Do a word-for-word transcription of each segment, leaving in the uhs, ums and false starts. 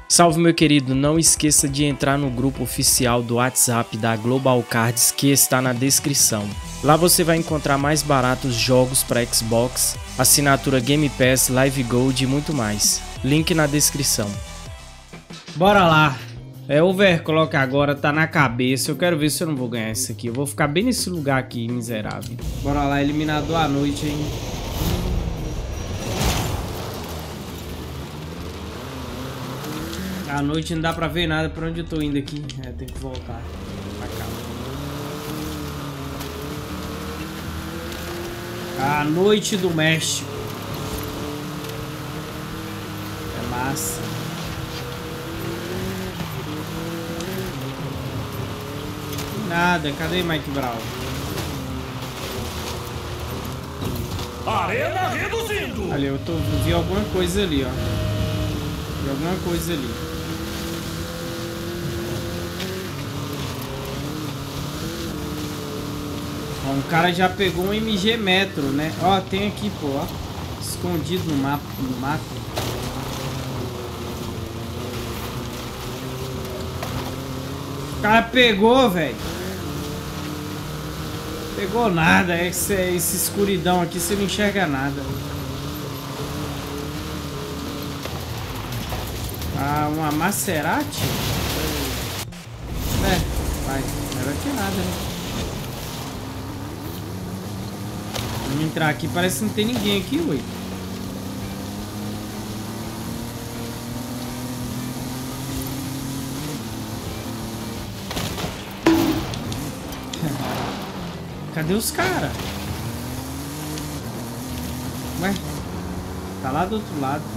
Salve, meu querido, não esqueça de entrar no grupo oficial do WhatsApp da Global Cards que está na descrição. Lá você vai encontrar mais baratos jogos para Xbox, assinatura Game Pass, Live Gold e muito mais. Link na descrição. Bora lá. É overclock agora, tá na cabeça. Eu quero ver se eu não vou ganhar isso aqui. Eu vou ficar bem nesse lugar aqui, miserável. Bora lá, eliminador à noite, hein. À noite não dá pra ver nada pra onde eu tô indo aqui. É, tem que voltar pra cá. A noite do México. É massa. Nada, cadê Mike Brown? Arena reduzindo. Ali, eu tô, vi alguma coisa ali, ó. Vi alguma coisa ali. Ó, um cara já pegou um M G Metro, né? Ó, tem aqui, pô, ó. Escondido no mapa, no mato. O cara pegou, velho. Pegou nada. Esse, esse escuridão aqui, você não enxerga nada. Ah, uma Maserati? É, vai. Não vai ter nada, né? Vamos entrar aqui, parece que não tem ninguém aqui, ué. Cadê os caras? Ué, tá lá do outro lado.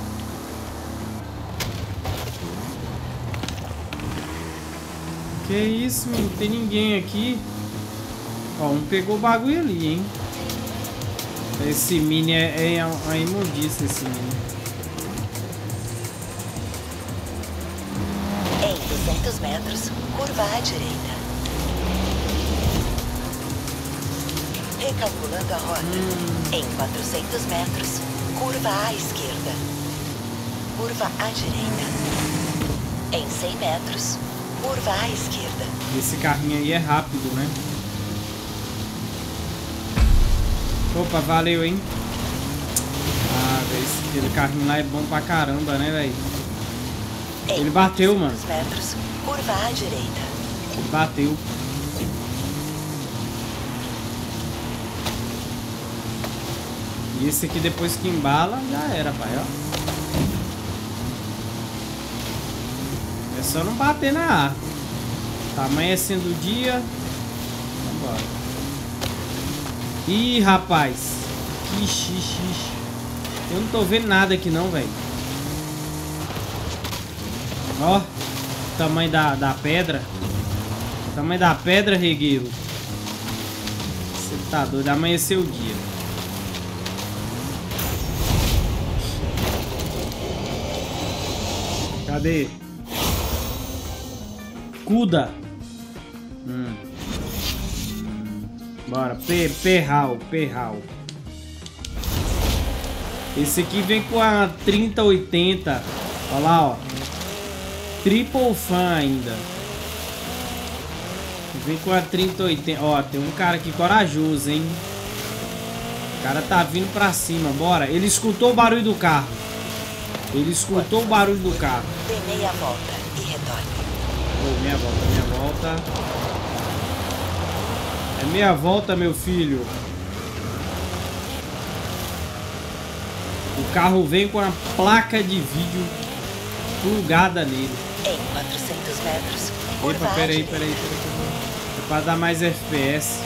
Que isso, não tem ninguém aqui. Ó, um pegou o bagulho ali, hein. Esse mini é, é uma imundícia, esse mini. Em duzentos metros, curva à direita. Recalculando a rota. Hum. Em quatrocentos metros, curva à esquerda. Curva à direita. Em cem metros, curva à esquerda. Esse carrinho aí é rápido, né? Opa, valeu, hein? Ah, velho, aquele carrinho lá é bom pra caramba, né, velho? Ele bateu, mano. Metros, curva à direita. Ele bateu. E esse aqui, depois que embala, já era, pai, ó. É só não bater na ar. Tá amanhecendo o dia. Vambora. Ih, rapaz. Ixi, ixi, ixi. Eu não tô vendo nada aqui não, velho. Ó. O tamanho da, da pedra. O tamanho da pedra, regueiro. Você tá doido. Amanheceu o dia. Cadê? Cuda. Hum. Bora, P, Perral, Perral. Esse aqui vem com a trinta oitenta. Olha lá, ó. Triple fan ainda. Vem com a trinta oitenta. Ó, tem um cara aqui corajoso, hein? O cara tá vindo pra cima, bora. Ele escutou o barulho do carro. Ele escutou o barulho do carro. Dê meia volta e retorne. Oh, meia volta, meia volta. É meia volta, meu filho. O carro vem com a placa de vídeo plugada nele. Em quatrocentos metros, curva Epa, à peraí, direita. peraí, peraí, peraí. É pra dar mais F P S.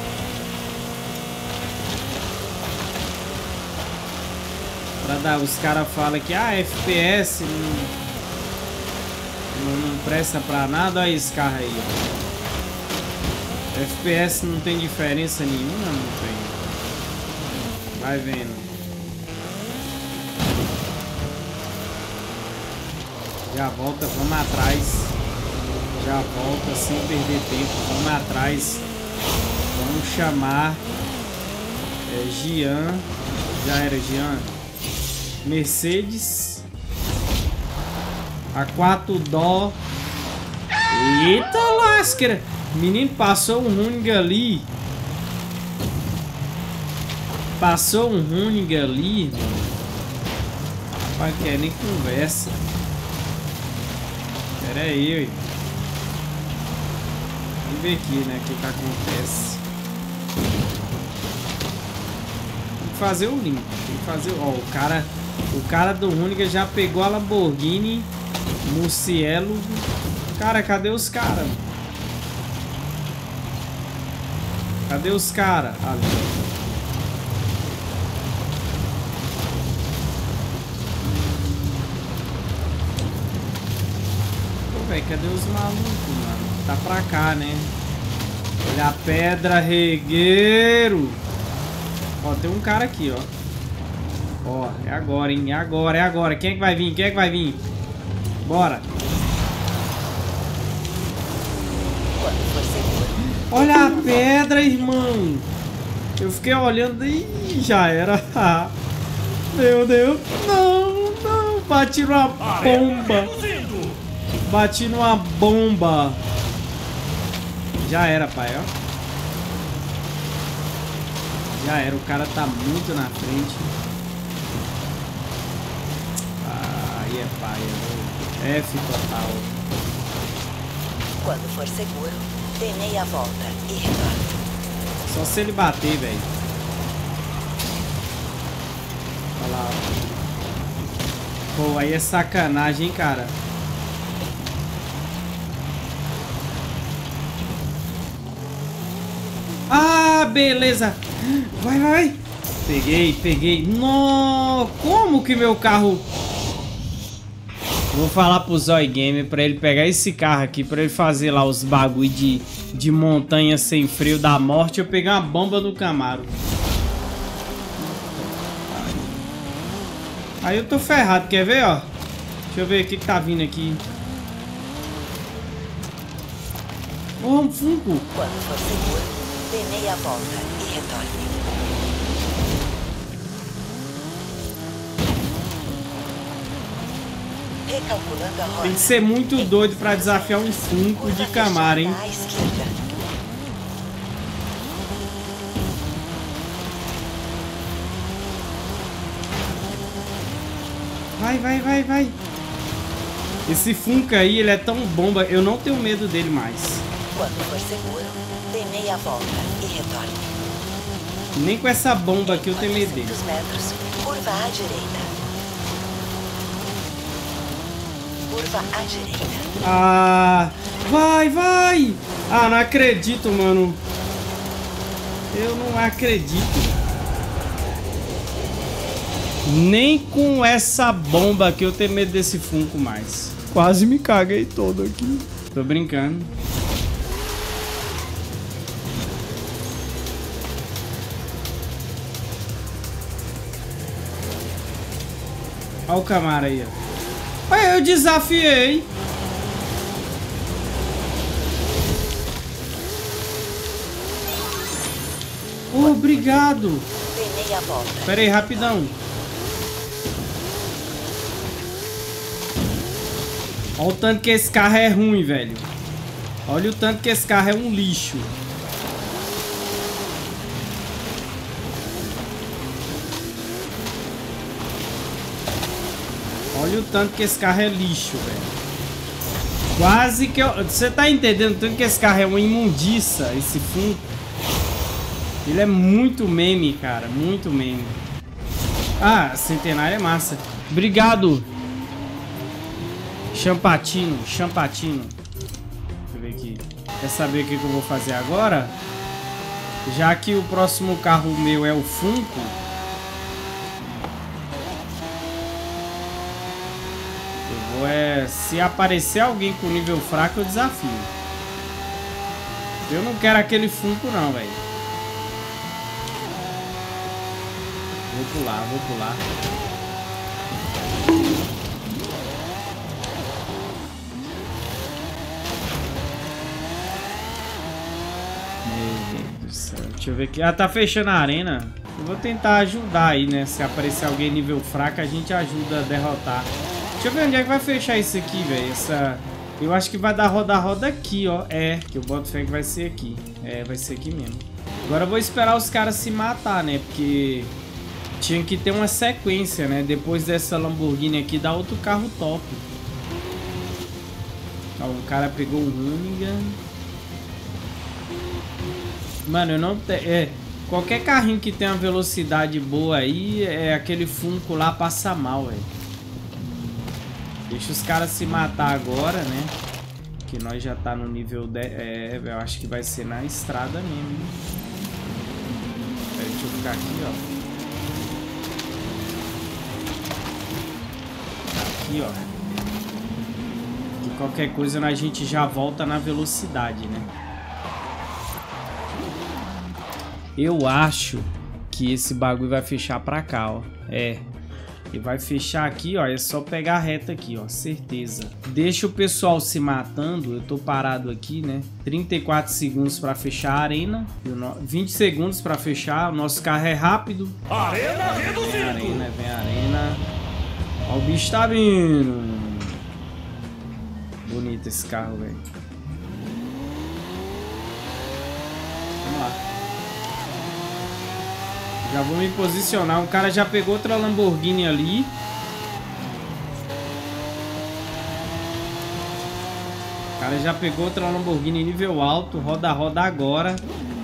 Pra dar, os caras falam que ah, F P S não, não, não presta pra nada. Olha esse carro aí, ó. F P S não tem diferença nenhuma, não tem. Vai vendo. Já volta, vamos atrás. Já volta sem perder tempo. Vamos atrás. Vamos chamar é, Gian. Já era Gian. Mercedes. A quatro dó. Eita lasqueira. Menino, passou um Runig ali. Passou um Runig ali. Rapaz, quer nem conversa. Pera aí, ué. Vamos ver aqui, né? O que que acontece. Tem que fazer o limpo. Tem que fazer... Ó, o cara... O cara do Runig já pegou a Lamborghini Murciélago. Cara, cadê os caras? Cadê os caras? Ali. Pô, velho, cadê os malucos, mano? Tá pra cá, né? Olha a pedra, regueiro. Ó, tem um cara aqui, ó. Ó, é agora, hein? É agora, é agora. Quem é que vai vir? Quem é que vai vir? Bora. Olha a pedra, irmão. Eu fiquei olhando e já era. Meu Deus. Não, não. Bati numa bomba. Bati numa bomba. Já era, pai, ó. Já era. O cara tá muito na frente. Aí é pai. F total. Quando for seguro, dê meia volta e retorne. Só se ele bater, velho. Olha lá. Pô, aí é sacanagem, hein, cara. Ah, beleza. Vai, vai. Peguei, peguei. Nó, como que meu carro... Vou falar pro Zói Game pra ele pegar esse carro aqui, pra ele fazer lá os bagulho de, de montanha sem freio da morte. Eu peguei uma bomba no Camaro. Aí eu tô ferrado, quer ver, ó? Deixa eu ver o que que tá vindo aqui. Ô, oh, um fungo. Quando for seguro, dê meia volta e retorne. Recalculando a rota. Tem que ser muito doido pra desafiar um fungo de Camaro, hein? À esquerda. Vai, vai, vai, vai. Esse Funko aí, ele é tão bomba. Eu não tenho medo dele mais. Quando for seguro, dê meia volta e retorne. Nem com essa bomba aqui eu tenho medo dele. quatrocentos metros, curva à direita. Curva à direita. Ah, vai, vai. Ah, não acredito, mano. Eu não acredito. Nem com essa bomba aqui eu tenho medo desse Funko mais. Quase me caguei todo aqui. Tô brincando. Olha o Camaro aí, ó. Olha, eu desafiei. Oh, obrigado. Pera aí, rapidão. Olha o tanto que esse carro é ruim, velho. Olha o tanto que esse carro é um lixo. Olha o tanto que esse carro é lixo, velho. Quase que eu... Você tá entendendo o tanto que esse carro é uma imundiça, esse Funko? Ele é muito meme, cara. Muito meme. Ah, Centenário é massa. Obrigado. Champatino, Champatino. Deixa eu ver aqui. Quer saber o que eu vou fazer agora? Já que o próximo carro meu é o Funko. Eu vou é... Se aparecer alguém com nível fraco, eu desafio. Eu não quero aquele Funko não, velho. Vou pular, vou pular. Meu Deus do céu. Deixa eu ver aqui. Ah, tá fechando a arena. Eu vou tentar ajudar aí, né? Se aparecer alguém nível fraco, a gente ajuda a derrotar. Deixa eu ver onde é que vai fechar isso aqui, velho. Essa... Eu acho que vai dar roda-roda aqui, ó. É, que eu boto fé que vai ser aqui. É, vai ser aqui mesmo. Agora eu vou esperar os caras se matar, né? Porque tinha que ter uma sequência, né? Depois dessa Lamborghini aqui, dá outro carro top. Ó, o cara pegou o Hoonigan. Mano, eu não tenho... É, qualquer carrinho que tenha uma velocidade boa aí, é aquele Funko lá passa mal, velho. Deixa os caras se matar agora, né? Que nós já tá no nível dez. É, eu acho que vai ser na estrada mesmo, hein? Pera, deixa eu ficar aqui, ó. Aqui, ó. Que qualquer coisa a gente já volta na velocidade, né? Eu acho que esse bagulho vai fechar pra cá, ó. É. E vai fechar aqui, ó. É só pegar a reta aqui, ó. Certeza. Deixa o pessoal se matando. Eu tô parado aqui, né? trinta e quatro segundos pra fechar a arena. vinte segundos pra fechar. O nosso carro é rápido. Arena reduzido. Vem a arena, vem a arena. Ó, o bicho tá vindo. Bonito esse carro, velho. Vamos lá. Já vou me posicionar. O cara já pegou outra Lamborghini ali. O cara já pegou outra Lamborghini nível alto. Roda, roda agora.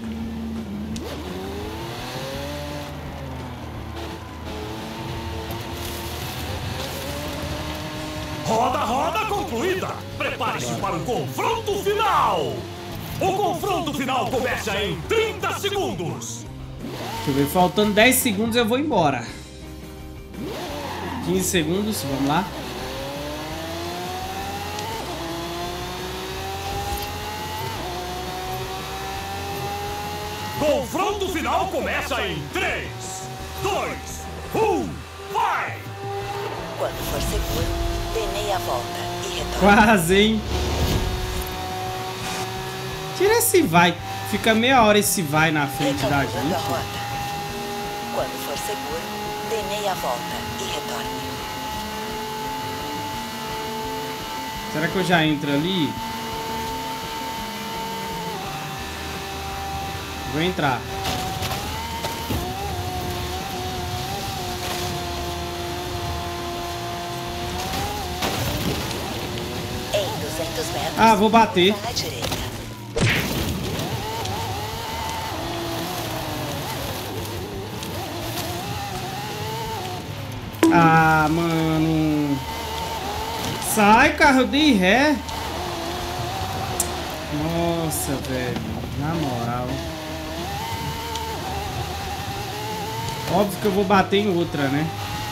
Roda, roda concluída. Prepare-se para o confronto final. O confronto final começa em trinta segundos. Deixa eu ver, faltando dez segundos eu vou embora. quinze segundos, vamos lá. Confronto final começa em três, dois, um, vai! Quando for seguro, dê meia volta e retorne. Quase, hein? Tira esse vai. Fica meia hora esse vai na frente da Recalculando a gente. rota. Quando for seguro, dê meia volta e retorne. Será que eu já entro ali? Vou entrar. Em duzentos metros, Ah, vou bater. à direita. Ah, mano. Sai, carro de ré. Nossa, velho. Na moral. Óbvio que eu vou bater em outra, né?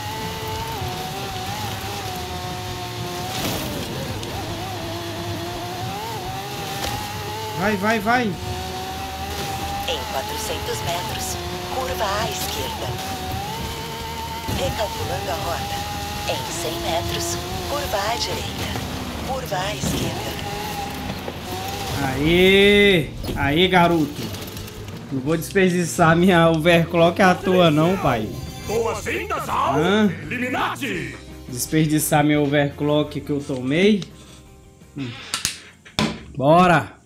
Vai, vai, vai. Em quatrocentos metros, curva à esquerda. Recalculando a rota. Em cem metros, curva à direita. Curva à esquerda. Aê! Aê, garoto. Não vou desperdiçar minha overclock à toa não, pai. Boas-vindas ao Hã? Eliminate! Desperdiçar minha overclock que eu tomei. Hum. Bora!